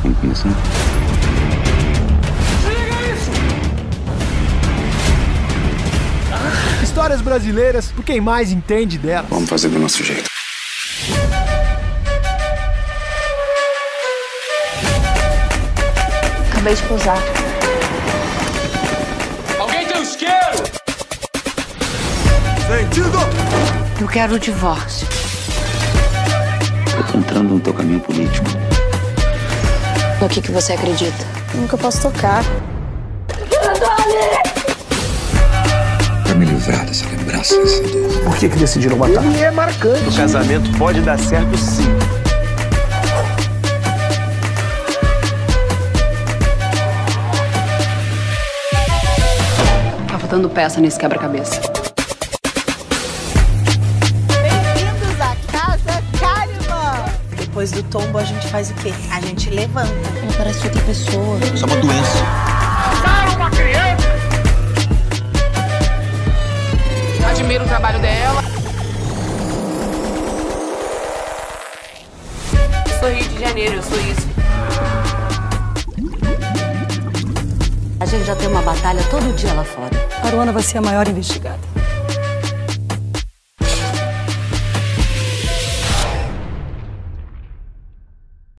Vamos começar? Histórias brasileiras por quem mais entende delas. Vamos fazer do nosso jeito. Acabei de pousar. Alguém tem um isqueiro? Sentido! Eu quero o divórcio. Eu tô entrando no teu caminho político. No que você acredita? Nunca posso tocar. Pra me livrar dessa lembrança dessa dor. Por que decidiram matar? Ele é marcante. O casamento pode dar certo, sim. Tá faltando peça nesse quebra-cabeça. Bem-vindos à Casa Kalimann. Depois do tombo, a gente faz o quê? A gente levanta. Ela parece outra pessoa. Isso é uma doença. Uma criança! Admiro o trabalho dela. Sou Rio de Janeiro, eu sou isso. A gente já tem uma batalha todo dia lá fora. A Aruana vai ser a maior investigada.